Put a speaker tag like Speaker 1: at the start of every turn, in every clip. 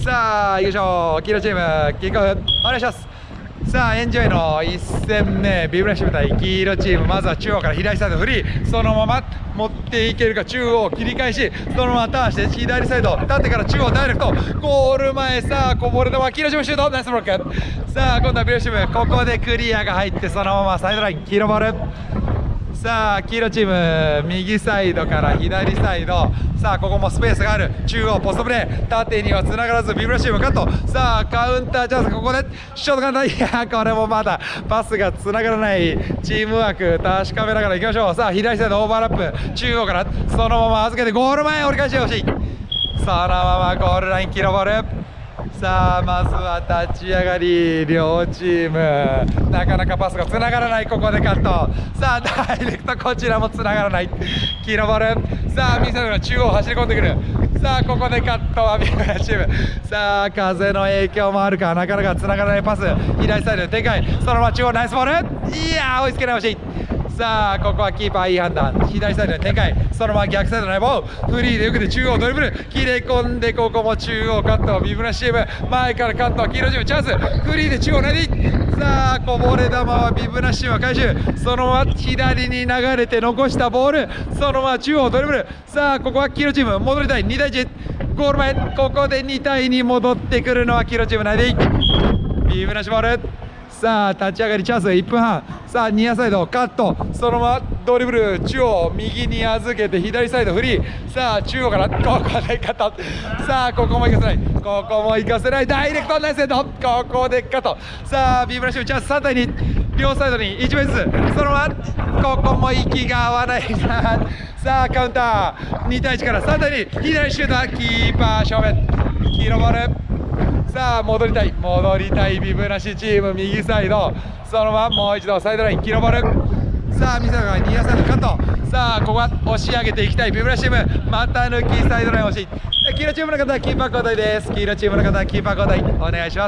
Speaker 1: さあ行きましょう。黄色チームキックオフお願いします。さあエンジョイの1戦目、ビブラシブ対黄色チーム、まずは中央から左サイドフリー、そのまま持っていけるか、中央切り返し、そのままターンして左サイド縦から中央ダイレクトゴール前、さあこぼれ球黄色チームシュート、ナイスブロック。さあ今度はビブラシブ、ここでクリアが入ってそのままサイドライン黄色ボール。さあ黄色チーム右サイドから左サイド、さあここもスペースがある、中央ポストプレー、縦には繋がらずビブラシウムカット、さあカウンターチャンス、ここでショートカウンター、いやこれもまだパスが繋がらない、チームワーク確かめながらいきましょう。さあ左サイドオーバーラップ、中央からそのまま預けてゴール前折り返してほしい、そのままゴールラインキロボール。さあまずは立ち上がり、両チームなかなかパスがつながらない、ここでカット、さあダイレクトこちらもつながらない、黄色ボール。さあ右サイドの中央走り込んでくる、さあここでカットはビブラチーム、さあ風の影響もあるかなかなかつながらないパス、左サイドで展開、そのまま中央ナイスボール、いやー追いつけない、惜しい。さあここはキーパーいい判断、左サイドで展開、そのまま逆サイドのエボーフリーでよくて中央ドリブル切れ込んで、ここも中央カット、ビブラシチーム前からカット、黄色チームチャンスフリーで中央レディ、さあこぼれ球はビブラシチーム回収、そのまま左に流れて残したボール、そのまま中央ドリブル、さあここは黄色チーム戻りたい、2対1ゴール前、ここで2対2戻ってくるのは黄色チーム内でビブラシボール。さあ立ち上がりチャンス1分半、さあニアサイドカット、そのままドリブル中央右に預けて左サイドフリー、さあ中央からここでカット、さあここも行かせない、ここも行かせない、ダイレクトナイスヘッド、ここでカット、さあビブラシュチャンス3対2、両サイドに1名ずつ、そのままここも息が合わないさあカウンター2対1から3対2、左シュートキーパー正面黄色ボール。さあ戻りたいビブラシチーム右サイド、そのままもう一度サイドライン黄色ボール。さあ右サイドがニアサイドカット、さあここは押し上げていきたいビブラシチーム、また抜きサイドライン惜しい。黄色チームの方はキーパー交代です。黄色チームの方はキーパー交代お願いします。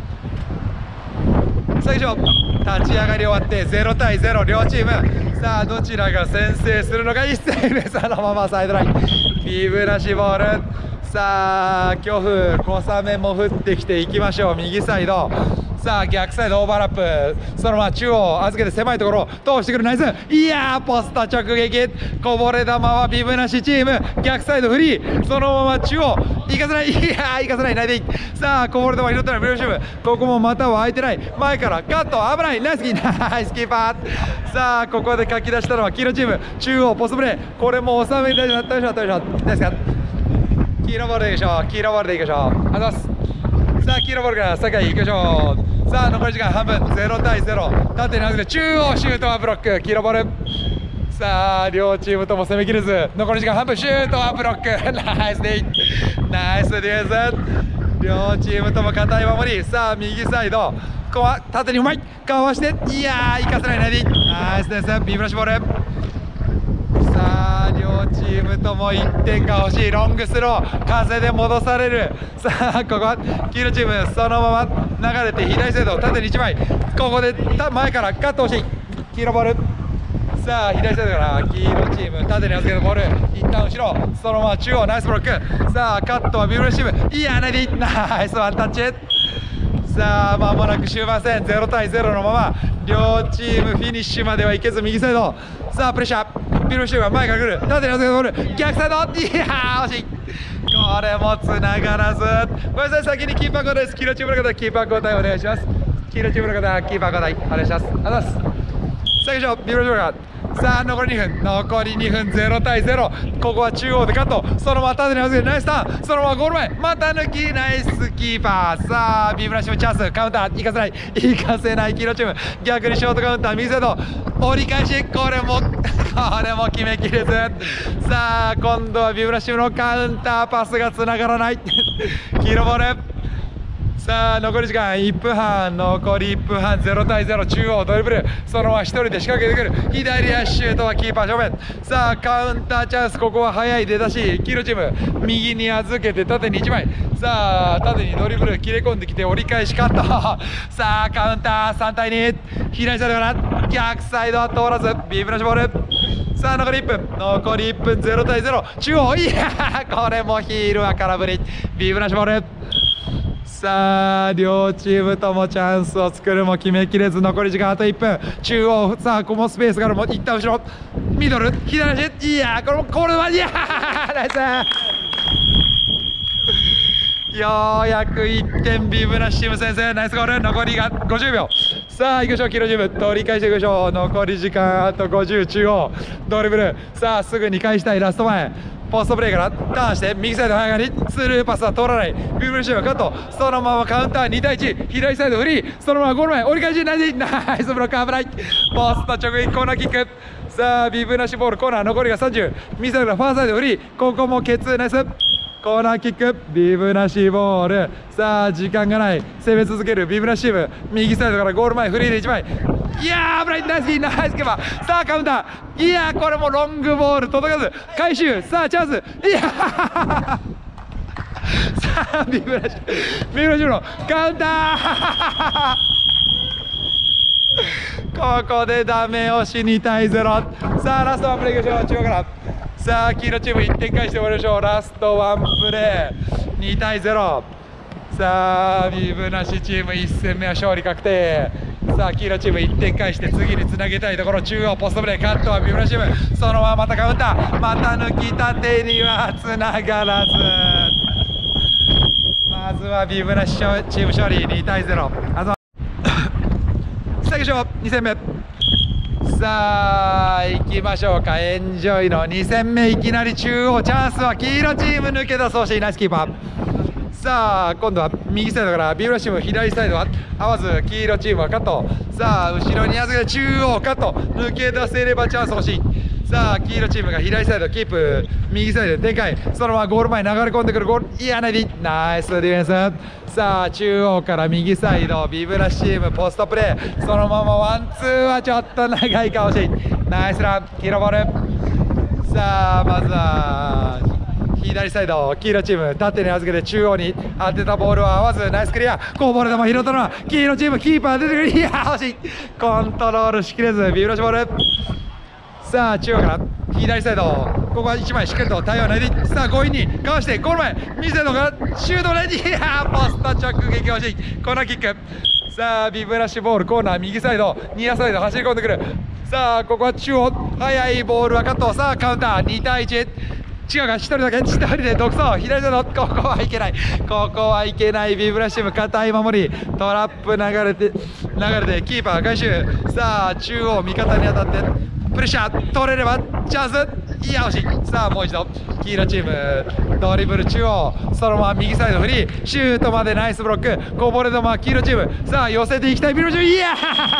Speaker 1: 最初立ち上がり終わって0対0両チーム、さあどちらが先制するのか、1戦目そのままサイドラインビブラシボール。さあ強風小雨も降ってきていきましょう、右サイド、さあ逆サイドオーバーラップ、そのまま中央預けて狭いところ通してくる、ナイス、いやーポスト直撃、こぼれ球はビブラシチーム逆サイドフリー、そのまま中央行かせない、いやー行かせない、ないでいい、さあこぼれ球拾ったらビブラシチーム、ここもまたは空いてない、前からカット危ない、ナイスキーパー。さあここでかき出したのは黄色チーム、中央ポストプレー、これも収めて大丈夫大丈夫ですか、黄色ボールでいきましょう、黄色ボールでいきましょう、ありがとうございます。さあ黄色ボールから酒井行きましょう。さあ残り時間半分、0対0、縦に外れ中央シュートはブロック、黄色ボール。さあ両チームとも攻めきれず、残り時間半分、シュートはブロックナイスディナイスディフェンス、両チームとも堅い守り。さあ右サイドここは縦にうまいかわして、いやー行かせない、ナイスディフェンス、ビブラシボール。さあ両チームとも1点が欲しい、ロングスロー風で戻される。さあここは黄色チームそのまま流れて左サイド縦に1枚、ここで前からカット欲しい、黄色ボール。さあ左サイドから黄色チーム縦に預けたボール、一旦後ろそのまま中央ナイスブロック。さあカットはビブラシチーム、いやナイスワンタッチ。さあ間もなく終盤戦、0対0のまま両チームフィニッシュまではいけず、右サイドさあプレッシャー、ビルシューが前から来る、縦に預けたボール逆サイド、いやー惜しい、これもつながらず。ごめんなさい、先にキーパー交代です。黄色チームの方キーパー交代お願いします。黄色チームの方キーパー交代お願いします。ありがとうございます。最初ビブラシューがさあ残り2分0対0、ここは中央でカット、そのまま縦に預けてナイスターン、そのままゴール前また抜き、ナイスキーパー。さあビブラシムチャンス、カウンター行かせない黄色チーム、逆にショートカウンター右サイド折り返し、これも決めきれず。さあ今度はビブラシムのカウンターパスがつながらない黄色ボール。さあ残り時間1分半、残り1分半、0対0、中央ドリブルそのまま1人で仕掛けてくる、左足シュートはキーパー正面。さあカウンターチャンス、ここは早い出だし、黄色チーム右に預けて縦に1枚、さあ縦にドリブル切れ込んできて折り返しカットさあカウンター3対2、左サイドから逆サイドは通らず、ビブラシボール。さあ残り1分0対0、中央、いやこれもヒールは空振り、ビブラシボール。 さあ両チームともチャンスを作るも決めきれず、残り時間あと1分。中央、さあここもスペースがある、もう一旦後ろ、ミドル左足、いやーこれもコールマン、いやーナイス。ようやく1点ビブナシチーム先制、ナイスゴール。残りが50秒。さあ行きましょう、黄色チーム取り返していきましょう。残り時間あと50。中央ドリブル、さあすぐに返したい。ラスト前ポストプレーからターンして右サイド早上がり、スルーパスは通らない。ビブナシチームカット、そのままカウンター2対1、左サイドフリー、そのままゴール前折り返し、ナイスブロック、危ない。ポスト直撃コーナーキック。さあビブナシボールコーナー、残りが30。右サイドのファーサイドフリー、ここもケツ、ナイスコーナーキック。ビブナシボール、さあ時間がない、攻め続けるビブナシチーム。右サイドからゴール前フリーで1枚、いやー危ない、ナイスキー、ナイスキーパー。さあカウンター、いやーこれもロングボール届かず、回収。さあチャンス、いやーさあビブナシチームのカウンターここでダメ押し、2対0。さあラストワンプレーいきましょう、中央から。さあ黄色チーム1点返して終わりましょう。ラストワンプレー、2対0。さあビブナシチーム1戦目は勝利確定。さあ黄色チーム1点返して次につなげたいところ。中央ポストプレー、カットはビブナシチーム、そのまままたカウンター、また抜きたてにはつながらず。まずはビブナシチーム勝利、2対0。さあ行きましょう、2戦目。さあ行きましょうか、エンジョイの2戦目。いきなり中央チャンスは黄色チーム抜け出そうし、ナイスキーパー。さあ今度は右サイドからビブナシチーム、左サイドは合わず、黄色チームはカット。さあ後ろに預けて中央カット、抜け出せればチャンス欲しい。さあ黄色チームが左サイドキープ、右サイドで展開、そのままゴール前に流れ込んでくるゴール、いやナイスディフェンス。さあ中央から右サイド、ビブナシチームポストプレー、そのままワンツーはちょっと長いかもしれん。ナイスラン、黄色ボール。さあまずは左サイド、黄色チーム縦に預けて中央に当てたボールは合わず、ナイスクリア。こぼれ球拾ったのは黄色チーム、キーパー出てくる、いや惜しい。コントロールしきれずビブナシボール。さあ中央から左サイド、ここは1枚しっかりと対応ないで、さあ強引にかわしてゴール前、右サイドからシュートレディ、いやポスト直撃欲しい。コーナーキック。さあビブナシボールコーナー、右サイドニアサイド走り込んでくる。さあここは中央、速いボールはカット。さあカウンター2対1、違うか、1人だけ、1人で独走、左サイド、ここはいけない、ここはいけない。ビブナシチーム堅い守り、トラップ流れてキーパー回収。さあ中央味方に当たってプレッシャー取れればチャンス、いや惜しい。さあもう一度黄色チームドリブル中央、そのまま右サイドフリー、シュートまでナイスブロック、こぼれ球黄色チーム。さあ寄せていきたいビブナシチーム、いや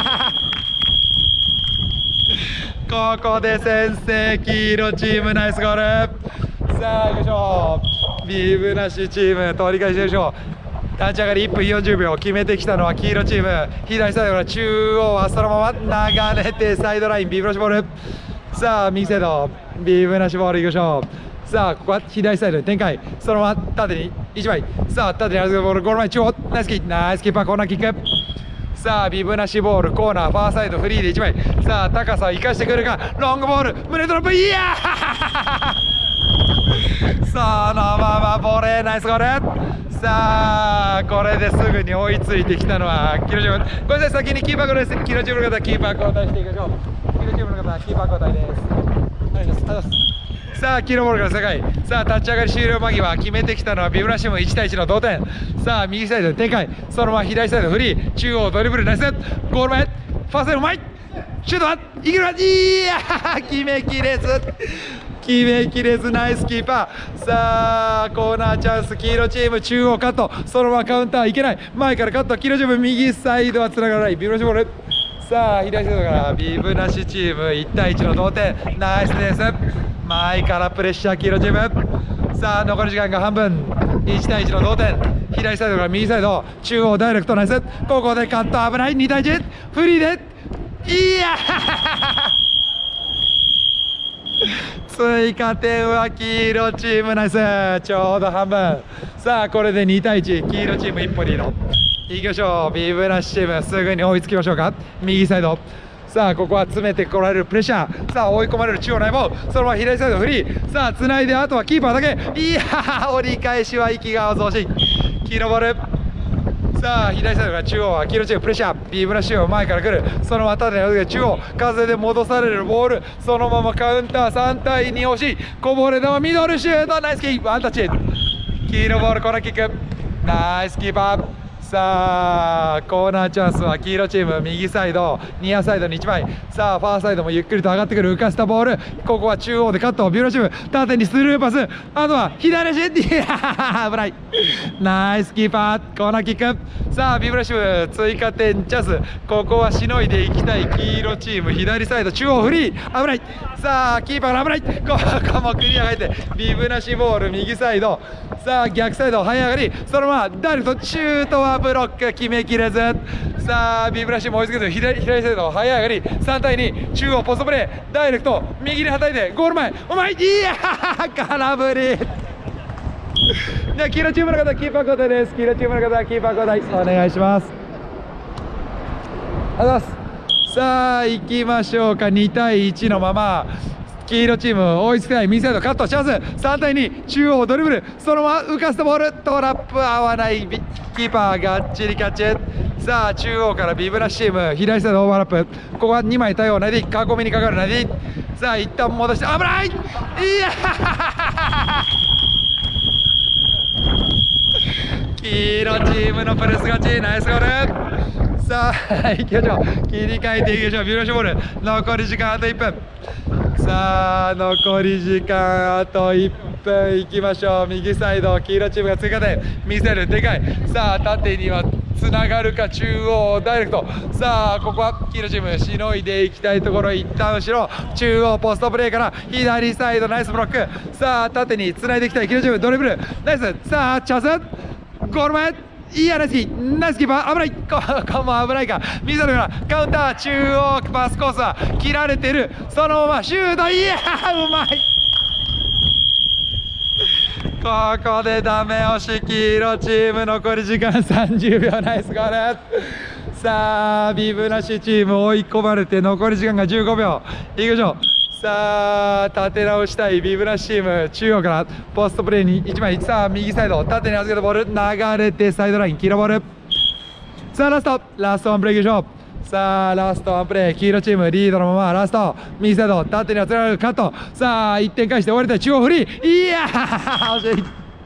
Speaker 1: ここで先制、黄色チームナイスゴール。さあ行きましょう、ビブナシチーム取り返していきましょう。立ち上がり1分40秒、決めてきたのは黄色チーム。左サイドから中央はそのまま流れてサイドライン、ビブナシボール。さあ右サイドビブナシボールいきましょう。さあここは左サイドに展開、そのまま縦に1枚、さあ縦に預けたボール、ゴール前中央、ナイスキーパー、コーナーキック。さあビブナシボールコーナー、ファーサイドフリーで1枚、さあ高さを生かしてくるか、ロングボール胸トラップ、いやそのままボレー、ナイスゴール。さあこれですぐに追いついてきたのは黄色チーム。ごめんなさい、先にキーパー交代です。黄色チームの方キーパー交代していきましょう。黄色チームの方キーパー交代です。ありがとうございます。さあ黄色ボールから世界、さあ立ち上がり終了間際、決めてきたのはビブナシチーム、1対1の同点。さあ右サイドで展開、そのまま左サイドフリー、中央ドリブルナイス、ゴール前ファーサイドうまい、シュートはいけるわ、いや決めきれずナイスキーパー。さあコーナーチャンス、黄色チーム中央カット、そのままカウンターいけない、前からカット、黄色チーム右サイドはつながらない、ビブナシボール。さあ左サイドからビブナシチーム1対1の同点、ナイスです。前からプレッシャー黄色チーム。さあ残り時間が半分、1対1の同点。左サイドから右サイド、中央ダイレクトナイス、ここでカット危ない、2対1フリーで、いや追加点は黄色チームナイス、ちょうど半分。さあこれで2対1、黄色チーム一歩リード。いきましょう、ビブナシチームすぐに追いつきましょうか。右サイド、さあここは詰めてこられるプレッシャー、さあ追い込まれる中央内も、そのまま左サイドフリー、さあつないであとはキーパーだけ、いや折り返しは息が惜しい。黄色ボール。 さあ左サイドから中央は黄色チームプレッシャー、ビブラシウム前から来る、そのまま縦に預けて中央風で戻されるボール、そのままカウンター3対2惜しい、こぼれ球ミドルシュート、ナイスキーワンタッチ、黄色ボールコーナーキック、ナイスキーパー。さあコーナーチャンスは黄色チーム右サイド、ニアサイドに1枚、さあファーサイドもゆっくりと上がってくる、浮かせたボール、ここは中央でカット、ビューラチーム縦にスルーパス、あとは左足、危ない、ナイスキーパー、コーナーキック。さあビブラシム追加点チャンス、ここはしのいでいきたい黄色チーム、左サイド中央フリー、危ない、さあキーパーが危ない、ここもクリアが入ってビブラシボール右サイド、さあ逆サイド這い上がり、そのままダイレクトシュートはブロック決めきれず、さあビブラシも追いつけず左サイド這い上がり3対2、中央ポストプレーダイレクト右にはたいてゴール前、お前いや空振りでは黄色チームの方キーパー交代です。黄色チームの方キーパー交代お願いします。ありがとうございます。さあ行きましょうか。2対1のまま黄色チーム追いつけない、右サイドカットチャンス、3対2、中央ドリブル、そのまま浮かせたボール、トラップ合わない、キーパーがっちりキャッチ。さあ中央からビブラシチーム左サイドオーバーラップ、ここは2枚対応ナディ、囲みにかかるナディ、さあ一旦戻して危ない、いや黄色チームのプレス勝ち、ナイスゴール。さあ行きましょう、切り替えていきましょう、ビブラシボール残り時間あと1分、さあ残り時間あと1分いきましょう。右サイド黄色チームが追加点、右サイドでかい、さあ縦にはつながるか、中央ダイレクト、さあここは黄色チームしのいでいきたいところ、一旦後ろ中央ポストプレーから左サイドナイスブロック、さあ縦につないでいきたい黄色チームドリブルナイス、さあチャンスゴール前、いやナイスキー、ナイスキーパー危ない、ここも危ないか、ミドルからカウンター、中央パスコースは切られてる、そのままシュート、いやうまい、ここでダメ押し、黄色チーム残り時間30秒、ナイスゴール。さあビブラシチーム追い込まれて残り時間が15秒いきましょう。さあ立て直したいビブラシチーム、中央からポストプレーに1枚、さあ右サイド縦に預けたボール流れてサイドライン黄色ボール、さあラストワンプレーいきましょう。さあラストワンプレー、黄色チームリードのままラスト右サイド縦に預けられるカット、さあ1点返して終わりたい、中央フリー、いや惜しい、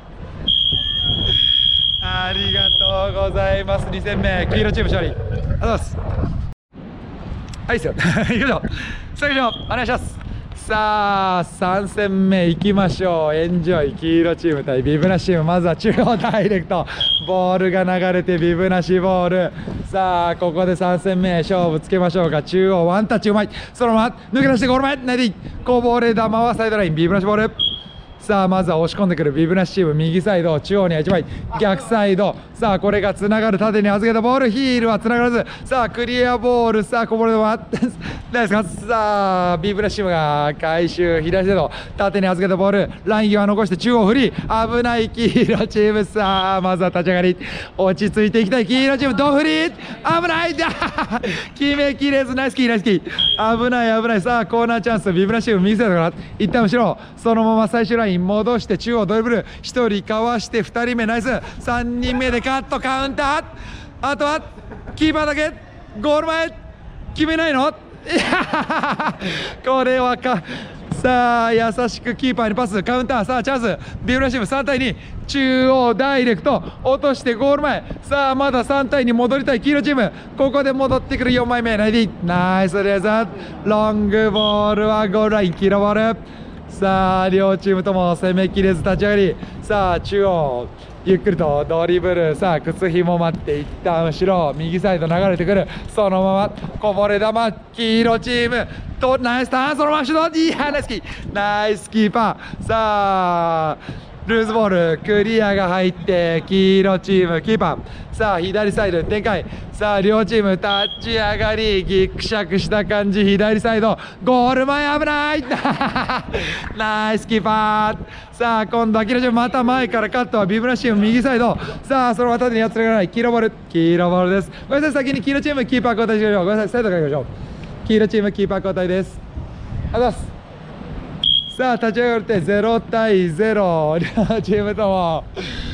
Speaker 1: ありがとうございます。2戦目黄色チーム勝利、ありがとうございます。はいっすよ行きましょう、さあ行きましょう、お願いします。さあ3戦目いきましょう。エンジョイ黄色チーム対ビブナシチーム、まずは中央ダイレクトボールが流れてビブナシボール、さあここで3戦目勝負つけましょうか。中央ワンタッチうまい、そのまま抜け出してゴール前ナイディ、こぼれ球はサイドラインビブナシボール、さあまずは押し込んでくるビブナシチーム右サイド、中央には1枚逆サイド、さあこれがつながる、縦に預けたボールヒールはつながらず、さあクリアボール、さあこぼれ球ナイスか、さあビブナシチームが回収、左サイド縦に預けたボールライン際残して中央フリー、危ない黄色チーム、さあまずは立ち上がり落ち着いていきたい黄色チーム、ドフリー危ない決めきれず、ナイスキーナイスキー、危ない危ない、さあコーナーチャンス、ビブナシチーム右サイドから一旦後ろ、そのまま最終ライン戻して中央ドリブル1人かわして2人目ナイス、3人目でカットカウンター、あとはキーパーだけゴール前決めないの、いやこれはか、さあ優しくキーパーにパスカウンター、さあチャンスビブラシチーム3対2、中央ダイレクト落としてゴール前、さあまだ3対2戻りたい黄色チーム、ここで戻ってくる4枚目ナイディ、ナイスレーザー、ロングボールはゴールライン黄色ボール、さあ両チームとも攻めきれず立ち上がり、さあ中央ゆっくりとドリブル、さあ靴ひも待って一旦後ろ右サイド流れてくる、そのままこぼれ球黄色チームとナイスターン、そのままシュート、いやナイスキーナイスキーパー、さあルーズボールクリアが入って黄色チームキーパー、さあ左サイド展開、さあ両チーム立ち上がりギクシャクした感じ、左サイドゴール前危ないナイスキーパー、さあ今度は黄色チームまた前からカットはビブラシチーム右サイド、さあそのまま縦にやつれがない黄色ボール、黄色ボールです。ごめんなさい、先に黄色チームキーパー交代しましょう。ごめんなさい、サイドからいきましょう。黄色チームキーパー交代です。ありがとうございます。さあ立ち上がって0対0、両チームとも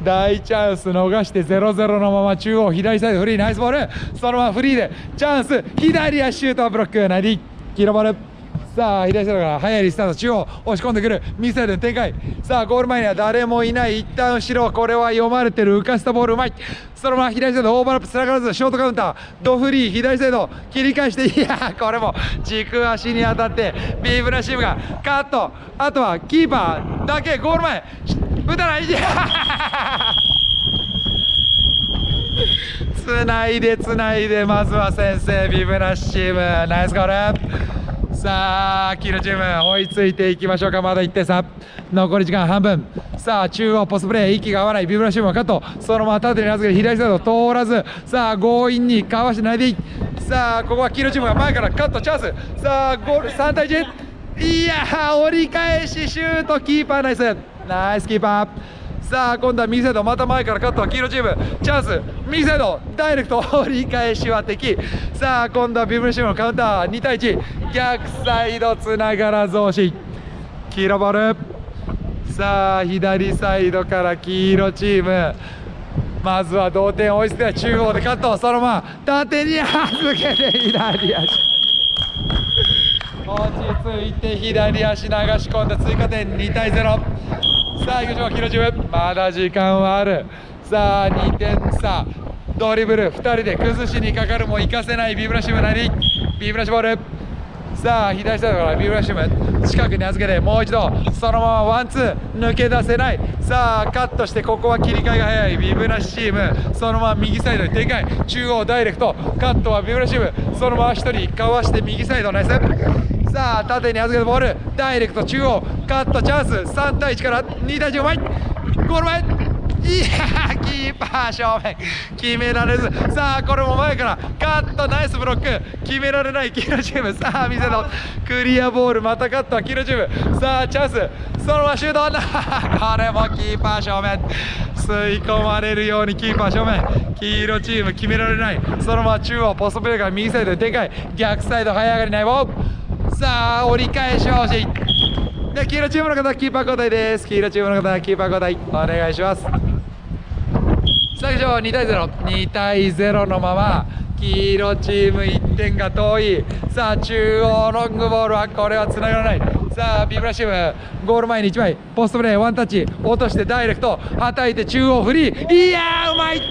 Speaker 1: 大チャンス逃して 0-0 のまま中央左サイドフリーナイスボールそのままフリーでチャンス左足シュートブロックナディ黄色ボールさあ左サイドから速いリスタート中央押し込んでくる右サイドの展開さあゴール前には誰もいない一旦後ろこれは読まれてる浮かせたボールうまいそのまま左サイドオーバーラップつながらずショートカウンタードフリー左サイド切り返していやこれも軸足に当たってビブラシムがカットあとはキーパーだけゴール前打たないいやつないでまずは先制ビブラッシムナイスゴールさあ黄色チーム追いついていきましょうかまだ1点差残り時間半分さあ中央ポストプレー息が合わないビブラシムはカットそのまま縦に預けて左サイド通らずさあ強引にかわしてないでいいさあここは黄色チームが前からカットチャンスさあゴール3対1いやー折り返しシュートキーパーナイスナイスキーパーさあ今度は右サイドまた前からカットは黄色チームチャンス右サイドダイレクト折り返しは敵さあ今度はビブラシムのカウンター2対1逆サイドつながらず押し黄色ボールさあ左サイドから黄色チームまずは同点追いつけ中央でカットそのまま縦に預けて左足落ち着いて左足流し込んで追加点2対0さあ行きましょう黄色チームまだ時間はあるさあ2点差ドリブル2人で崩しにかかるも行かせないビブラシムなりビブラシボールさあ左サイドからビブラシム近くに預けてもう一度そのままワンツー抜け出せないさあカットしてここは切り替えが早いビブラシチームそのまま右サイドに展開中央ダイレクトカットはビブラシチームそのまま1人かわして右サイドナイスさあ縦に預けたボールダイレクト中央カットチャンス3対1から2対1うまいゴール前いやーキーパー正面決められずさあこれも前からカットナイスブロック決められない黄色チームさあ見せろクリアボールまたカットは黄色チームさあチャンスそのままシュートこれもキーパー正面吸い込まれるようにキーパー正面黄色チーム決められないそのまま中央ポストプレーから右サイドで展開逆サイド早上がりないボールさあ折り返しは欲しいで黄色チームの方キーパー交代です黄色チームの方キーパー交代お願いしますさあ以上2対02対0のまま黄色チーム1点が遠いさあ中央ロングボールはこれはつながらないさあビブラシチームゴール前に1枚ポストプレーワンタッチ落としてダイレクトはたいて中央フリーいやーうまい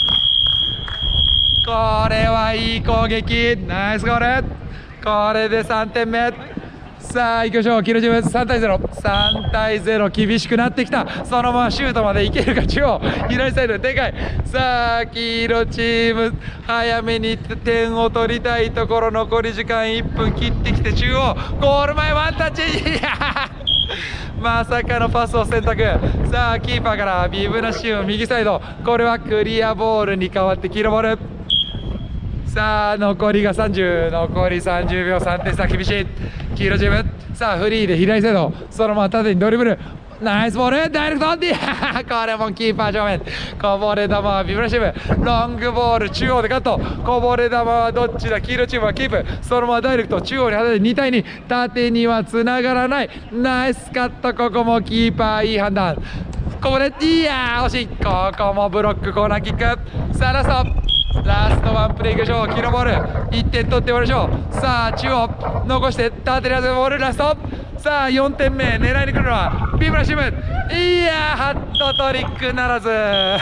Speaker 1: これはいい攻撃ナイスゴールこれで3点目さあ行きましょう黄色チーム3対03対0厳しくなってきたそのままシュートまでいけるか中央左サイドで展開さあ黄色チーム早めに点を取りたいところ残り時間1分切ってきて中央ゴール前ワンタッチいやまさかのパスを選択さあキーパーからビブラシチーム右サイドこれはクリアボールに変わって黄色ボールさあ残りが30残り30秒3点差厳しい黄色チームさあフリーで左サイドそのまま縦にドリブルナイスボールダイレクトこれもキーパー正面こぼれ球はビブラシチームロングボール中央でカットこぼれ球はどっちだ黄色チームはキープそのままダイレクト中央に当てて2対2縦にはつながらないナイスカットここもキーパーいい判断ここでいやー惜しいここもブロックコーナーキックさあラストワンプレーいきましょう黄色ボール1点取って終わりましょうさあ中央残して縦に当てたボールラストさあ4点目狙いに来るのはビブラシムいやーハットトリックならず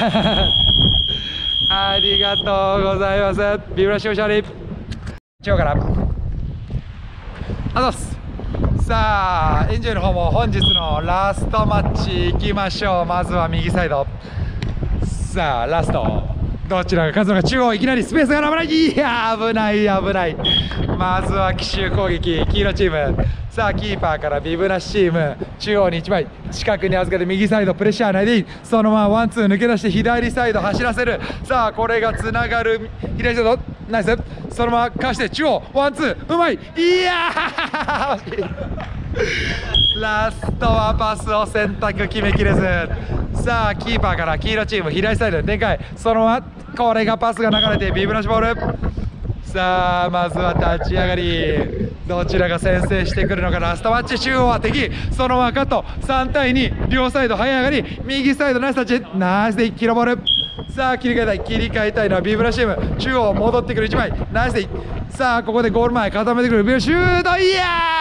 Speaker 1: ありがとうございますビブラシム勝利中央からあざっすさあエンジョイの方も本日のラストマッチいきましょうまずは右サイドさあラストどちらが勝つのか中央いきなりスペースが危ないいや危ないまずは奇襲攻撃黄色チームさあキーパーからビブラシチーム中央に1枚近くに預けて右サイドプレッシャーないでいいそのままワンツー抜け出して左サイド走らせるさあこれがつながる左サイドナイスそのままかわして中央ワンツーうまいいやラストはパスを選択決めきれずさあキーパーから黄色チーム左サイドで展開そのままこれがパスが流れてビブラシボールさあまずは立ち上がり、どちらが先制してくるのか。ラストマッチ、中央は敵、そのままカット、3対2、両サイド早上がり、右サイドナイスタッチ、ナイスでキロボール。さあ切り替えたいのはビブラシウム、中央戻ってくる1枚、ナイスで。さあここでゴール前固めてくるビブラシュート、いや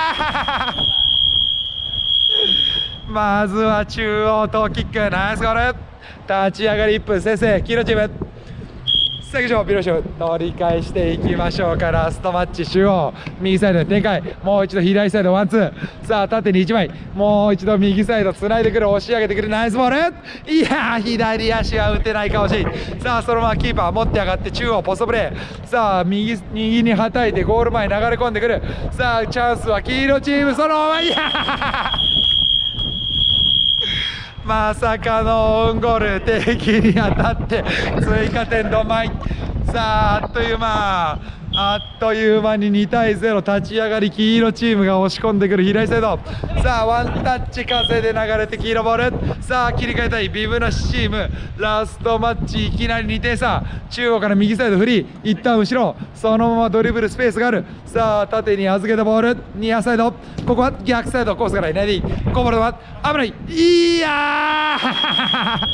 Speaker 1: ーまずは中央トーキック、ナイスゴール。立ち上がり1分先制、黄色チーム。さあ行きましょう、ビロシュ取り返していきましょうか。ラストマッチ、中央右サイドに展開、もう一度左サイドワンツー、さあ縦に1枚、もう一度右サイドつないでくる、押し上げてくる、ナイスボール。いやー左足は打てないか惜しい。さあそのままキーパー持って上がって中央ポストプレー、さあ右にはたいてゴール前に流れ込んでくる。さあチャンスは黄色チーム、そのまま、いやまさかのオウンゴール、敵に当たって追加点ドンマイ。さああっという間に2対0、立ち上がり黄色チームが押し込んでくる左サイド。さあワンタッチ風で流れて黄色ボール。さあ切り替えたいビブナシチーム、ラストマッチいきなり2点差、中央から右サイドフリー、一旦後ろ、そのままドリブルスペースがある。さあ縦に預けたボール、ニアサイド、ここは逆サイドコースからいないでいい、こぼれは危ない、いやー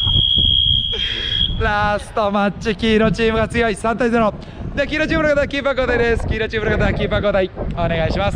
Speaker 1: ラストマッチ黄色チームが強い、3対0で、黄色チームの方はキーパー交代です。黄色チームの方はキーパー交代お願いします。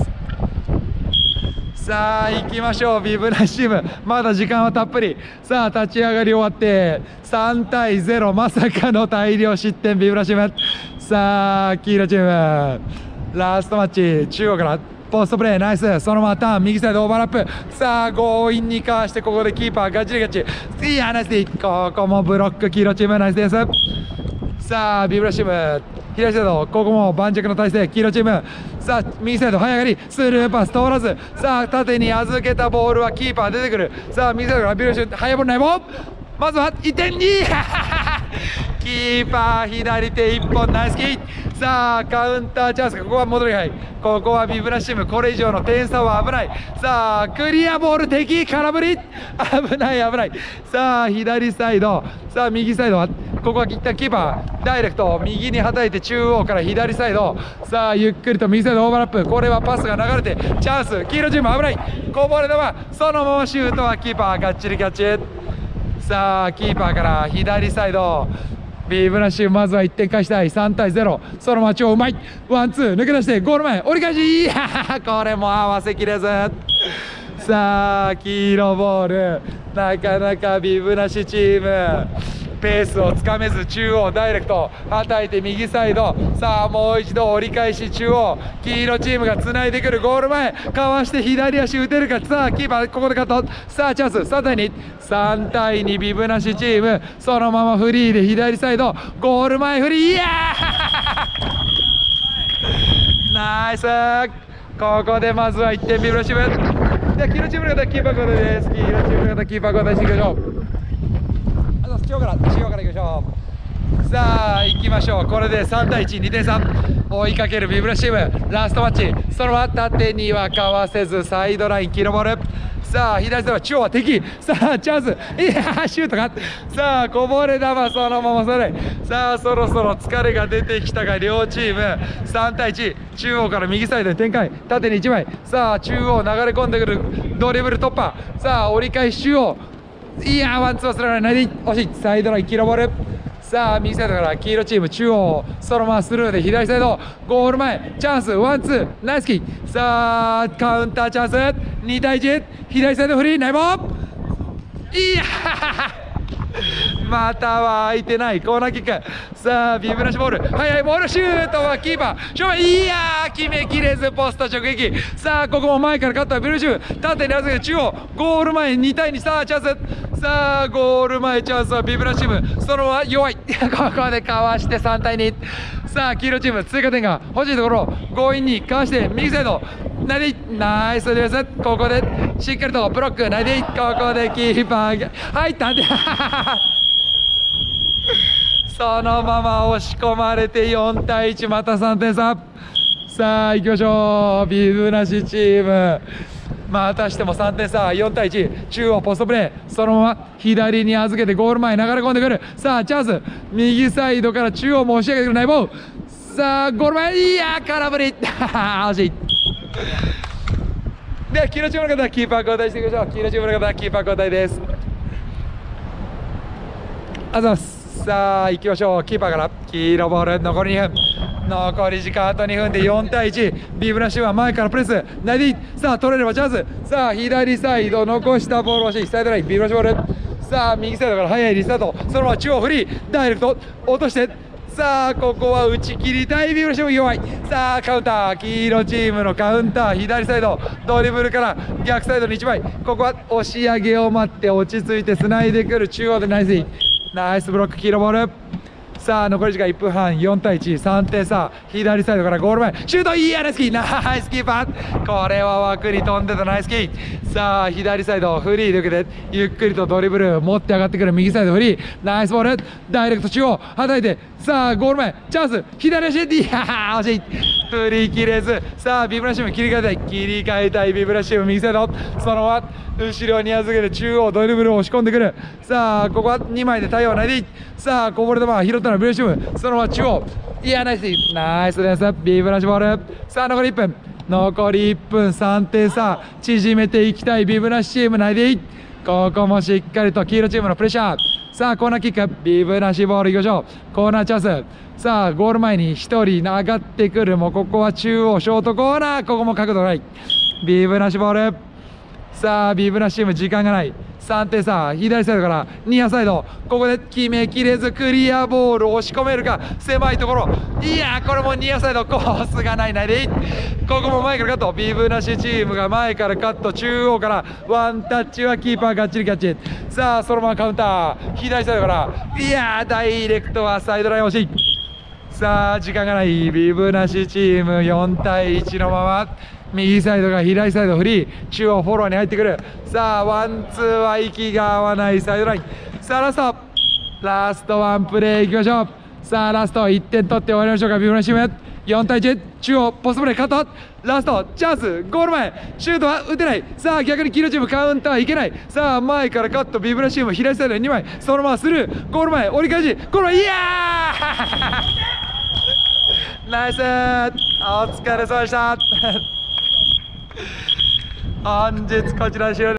Speaker 1: さあ行きましょう、ビブナシチーム、まだ時間はたっぷり。さあ立ち上がり終わって3対0、まさかの大量失点ビブナシチーム。さあ黄色チームラストマッチ、中央からポストプレーナイス、そのままターン右サイドオーバーラップ、さあ強引にかわして、ここでキーパーガチリガチ、いやナイスで、ここもブロック、黄色チームナイスです。さあビブラシチーム左サイド、ここも盤石の体勢、黄色チーム。さあ右サイド早上がり、スルーパス通らず、さあ縦に預けたボールはキーパー出てくる。さあ右サイドからビブラシ早ボールないボール、まずは1点にキーパー左手1本ナイスキー。さあカウンターチャンス、ここは戻りはい、ここはビブラシチームこれ以上の点差は危ない。さあクリアボール、敵空振り、危ない危ない。さあ左サイド、さあ右サイドはここは一旦キーパーダイレクト右にはたいて中央から左サイド、さあゆっくりと右サイドオーバーラップ、これはパスが流れてチャンス、黄色チーム危ない、こぼれ球、そのままシュートはキーパーがっちりキャッチ。さあキーパーから左サイド、ビブナシまずは1点返したい、3対0、そのまま超うまい、ワンツー抜け出してゴール前折り返し、いやこれも合わせきれず。さあ黄色ボール、なかなかビブナシチームペースをつかめず、中央ダイレクトはたいて右サイド、さあもう一度折り返し中央、黄色チームがつないでくる、ゴール前かわして左足打てるか。さあキーパーここでカット、さあチャンス、3対2、3対2ビブナシチーム、そのままフリーで左サイドゴール前フリー、いやーナイス。ここでまずは1点ビブナシチームで、黄色チームの方はキーパー交代です。黄色チームの方はキーパー交代していきましょう。中央からいきましょう。さあ行きましょう、これで3対1、2点差追いかけるビブラシチーム、ラストマッチ、そのまま縦にはかわせずサイドライン黄色ボール。さあ左サイドは中央は敵、さあチャンス、いやーシュートが、さあこぼれ球そのままそれ。さあそろそろ疲れが出てきたが両チーム3対1、中央から右サイドに展開、縦に1枚、さあ中央流れ込んでくるドリブル突破、さあ折り返し中央、いやーワンツーはすらないで惜しい、サイドライン黄色ボール。さあ右サイドから黄色チーム中央、そのままスルーで左サイドゴール前チャンス、ワンツーナイスキー。さあカウンターチャンス、2対1、左サイドフリーナイボー、いやまたは空いてないコーナーキック。さあビブナシボール、速いボール、シュートはキーパー正面、いやー決めきれずポスト直撃。さあここも前から勝ったビブナシュー、縦に預けて中央ゴール前2対2、さあチャンス、さあゴール前チャンスはビブナチーム、そのまま弱いここでかわして3対2。さあ黄色チーム追加点が欲しいところ、強引にかわして右サイドナイスディフェンス、ここでしっかりとブロックナイディ、ここでキーパーが入ったんでそのまま押し込まれて4対1、また3点差。さあ行きましょう、ビブナシチームまたしても3点差、4対1、中央ポストプレー、そのまま左に預けてゴール前流れ込んでくる。さあチャンス、右サイドから中央も押し上げてくるナイボー、 さあゴール前、いや空振り惜しい。では黄色チームの方はキーパー交代していきましょう。黄色チームの方はキーパー交代です。あざます。さあ行きましょう。キーパーから黄色ボール、残り2分、残り時間あと2分で4対1。ビブラシは前からプレスナイディ、さあ取れればチャンス。さあ左サイド残したボールをしサイドライン、ビブラシボール、さあ右サイドから速いリスタート、そのまま中央フリーダイレクト落として、さあここは打ち切りたい。ビブラシも弱い。さあカウンター、黄色チームのカウンター、左サイドドリブルから逆サイドに1枚、ここは押し上げを待って落ち着いてつないでくる、中央でナイスイン、ナイスブロック、黄色ボール。さあ残り時間1分半、4対1、3点差。左サイドからゴール前シュート、いいやナイスキー、ナイスキーパー、これは枠に飛んでたナイスキー。さあ左サイドフリーで受けてゆっくりとドリブル持って上がってくる、右サイドフリーナイスボール、ダイレクト中央はたいて、さあゴール前チャンス、左足でいや惜しい、振り切れず。さあビブラシウム切り替えたい、切り替えたいビブラシウム、右サイドそのまま後ろに預けて中央ドリブルを押し込んでくる。さあここは2枚で対応ないでいい。さあこぼれ球拾ったのはビブラシウム、そのまま中央、いやナイスナイスです、ビブラシボール。さあ残り1分、残り1分、3点差縮めていきたいビブラシチームないでいい。ここもしっかりと黄色チームのプレッシャー。さあコーナーキック、ビブラシボールいきましょう。コーナーチャンス。さあゴール前に1人上がってくる、もうここは中央ショートコーナー、ここも角度ない、ビブラシボール。さあビブラシチーム時間がない、3点差。左サイドからニアサイド、ここで決めきれずクリアボール押し込めるか、狭いところ、いやこれもニアサイドコースがないでいい。ここも前からカット、ビブラシチームが前からカット、中央からワンタッチはキーパーがっちりキャッチ。さあそのままカウンター、左サイドからいやダイレクトはサイドライン惜しい。さあ時間がない、ビブラシチーム4対1のまま、右サイドが左サイドフリー、中央フォローに入ってくる。さあワンツーは息が合わないサイドライン。さあラストワンプレーいきましょう。さあラスト1点取って終わりましょうか。ビブラシチーム4対1、中央ポストプレーカット、ラストチャンス、ゴール前シュートは打てない。さあ逆に黄色チームカウンターいけない。さあ前からカット、ビブラシチーム左サイドに2枚、そのままスルー、ゴール前折り返し、ゴール前、いやーナイス、お疲れ様でした。本日こちら終了。